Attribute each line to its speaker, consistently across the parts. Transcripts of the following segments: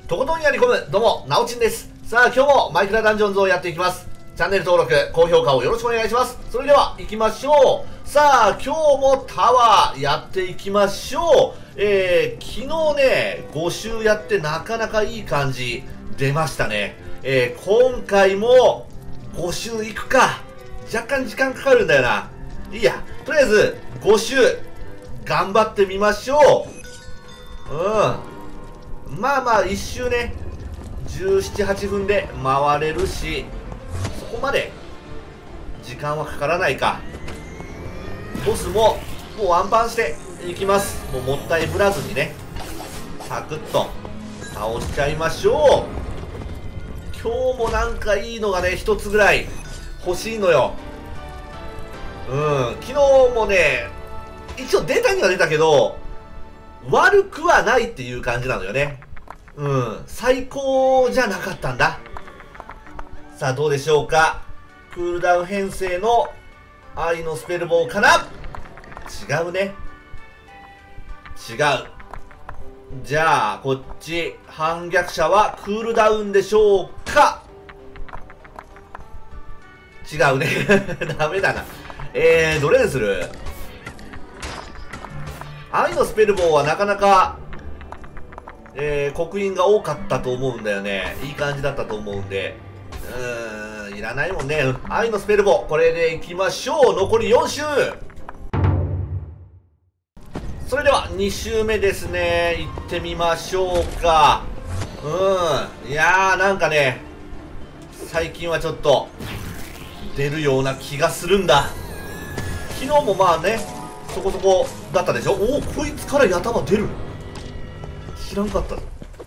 Speaker 1: とことんやり込む、どうも、なおちんです。さあ、今日もマイクラダンジョンズをやっていきます。チャンネル登録、高評価をよろしくお願いします。それでは、行きましょう。さあ、今日もタワーやっていきましょう。昨日ね、5周やってなかなかいい感じ出ましたね。今回も5周行くか。若干時間かかるんだよな。いいや、とりあえず5周頑張ってみましょう。まあまあ1周ね、17、8分で回れるし、そこまで時間はかからないか。ボスももうワンパンしていきます。もったいぶらずにね、サクッと倒しちゃいましょう。今日もなんかいいのがね、一つぐらい欲しいのよ。昨日もね、一応出たには出たけど、悪くはないっていう感じなのよね。最高じゃなかったんだ。さあ、どうでしょうか。クールダウン編成の愛のスペル棒かな。違うね。違う。じゃあ、こっち、反逆者はクールダウンでしょうか。違うね。ダメだな。どれにする？愛のスペル棒はなかなか、刻印が多かったと思うんだよね。いい感じだったと思うんで。いらないもんね。愛のスペル棒、これでいきましょう。残り4周。それでは2周目ですね。行ってみましょうか。いやー、なんかね、最近はちょっと出るような気がするんだ。昨日もまあね、そこそこだったでしょ。おお、こいつからヤタマ出る。知らんかったぞ。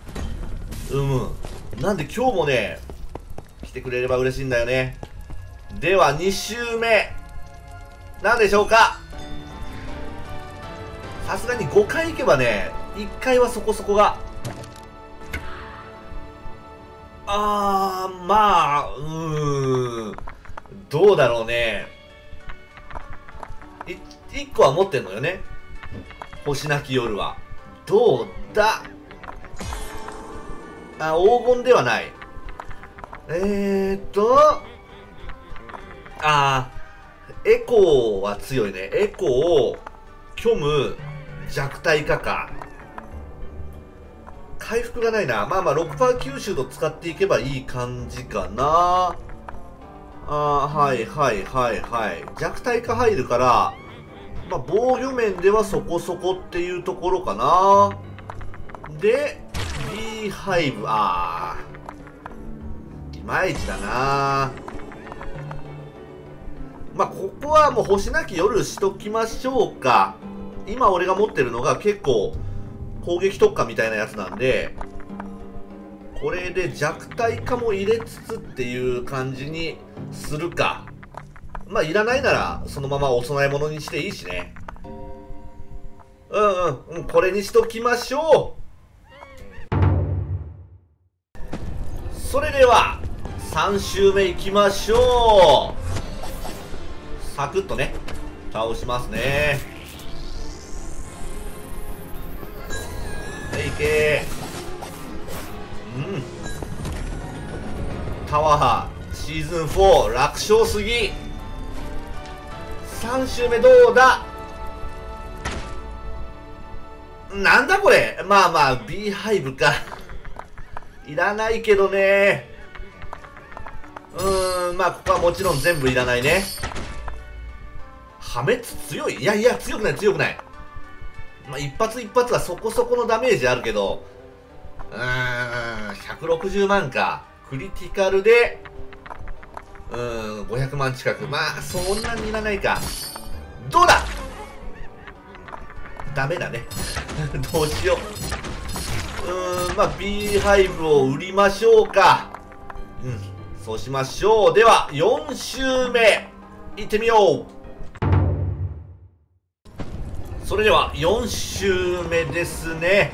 Speaker 1: なんで今日もね、来てくれれば嬉しいんだよね。では2周目、なんでしょうか。さすがに5回行けばね、1回はそこそこが、まあ、どうだろうね。1個は持ってんのよね。星なき夜は。どうだ。黄金ではない。エコーは強いね。エコー、虚無、弱体化か。回復がないな。まあまあ 6% 吸収と使っていけばいい感じかな。はいはいはいはい。弱体化入るから、まあ防御面ではそこそこっていうところかな。で、ビーハイブ、いまいちだな。まあここはもう星なき夜しときましょうか。今俺が持ってるのが結構攻撃特化みたいなやつなんで、これで弱体化も入れつつっていう感じにするか。まあいらないならそのままお供え物にしていいしね。これにしときましょう。それでは3周目いきましょう。サクッとね、倒しますね。いけタワーシーズン4楽勝すぎ。3周目どうだ。なんだこれ。まあまあ B ハイブか。いらないけどね。まあここはもちろん全部いらないね。破滅強い。いやいや、強くない強くない。まあ一発一発はそこそこのダメージあるけど、160万か。クリティカルで500万近く。まあそんなにいらないか。どうだ。ダメだね。どうしよう。まあ B ハイブを売りましょうか。そうしましょう。では4周目いってみよう。それでは4周目ですね。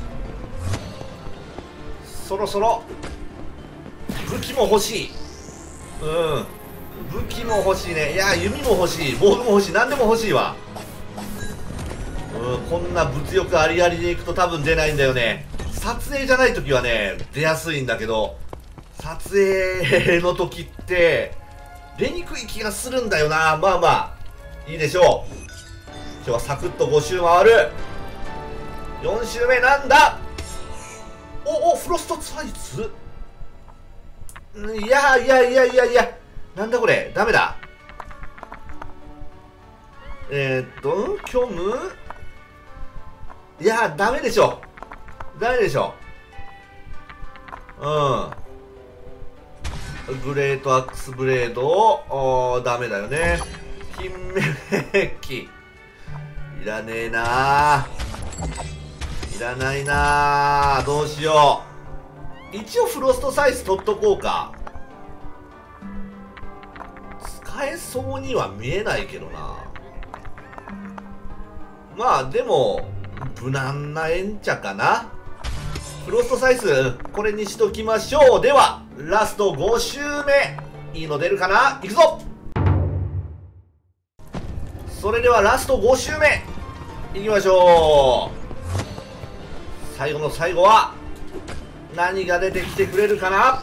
Speaker 1: そろそろ武器も欲しい。武器も欲しいね。いや、弓も欲しい。防具も欲しい。何でも欲しいわ。こんな物欲ありありでいくと多分出ないんだよね。 撮影じゃない時はね、出やすいんだけど、撮影の時って、出にくい気がするんだよな。まあまあ、いいでしょう。今日はサクッと5周回る。4周目なんだ。お、フロストサイズ。いや、なんだこれ、ダメだ。虚無。いや、ダメでしょ。ダメでしょ。グレートアックスブレード、ダメだよね。金メッキ。いらねえなー。いらないなー。どうしよう。一応フロストサイズ取っとこうか。使えそうには見えないけどな。まあでも無難な演茶かな。フロストサイズこれにしときましょう。ではラスト5周目、いいの出るかな。いくぞ。それではラスト5周目いきましょう。最後の最後は何が出てきてくれるかな。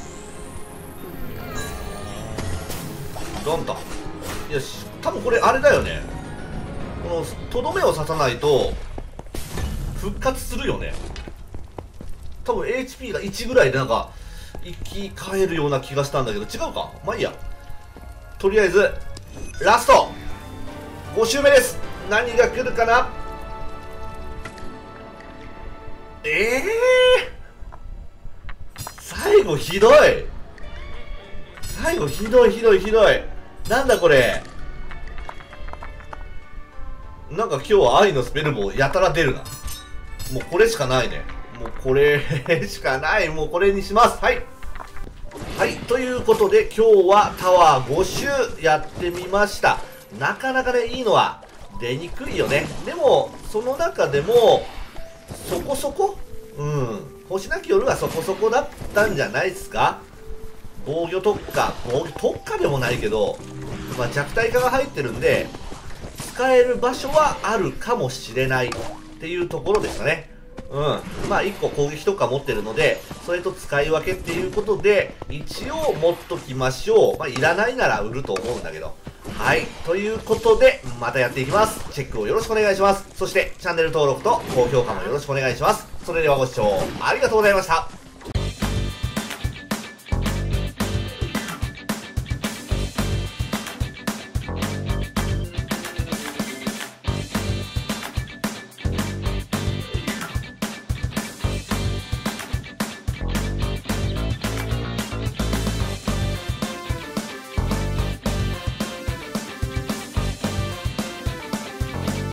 Speaker 1: ドンと。よし、多分これあれだよね。このとどめを刺さないと復活するよね。多分 HP が1ぐらいでなんか生き返るような気がしたんだけど、違うか。まあいいや。とりあえずラスト5周目です。何が来るかな。最後ひどい。最後ひどい。なんだこれ。なんか今日は愛のスペルもやたら出るな。もうこれしかないね。もうこれしかない。もうこれにします。はい。はい。ということで今日はタワー5周やってみました。なかなかね、いいのは出にくいよね。でも、その中でも、そこそこ星なき夜はそこそこだったんじゃないですか。防御特化でもないけど、まあ、弱体化が入ってるんで、使える場所はあるかもしれないっていうところでしたね。まあ1個攻撃とか持ってるので、それと使い分けっていうことで、一応持っときましょう。まあいらないなら売ると思うんだけど。はい。ということで、またやっていきます。チェックをよろしくお願いします。そして、チャンネル登録と高評価もよろしくお願いします。それではご視聴ありがとうございました。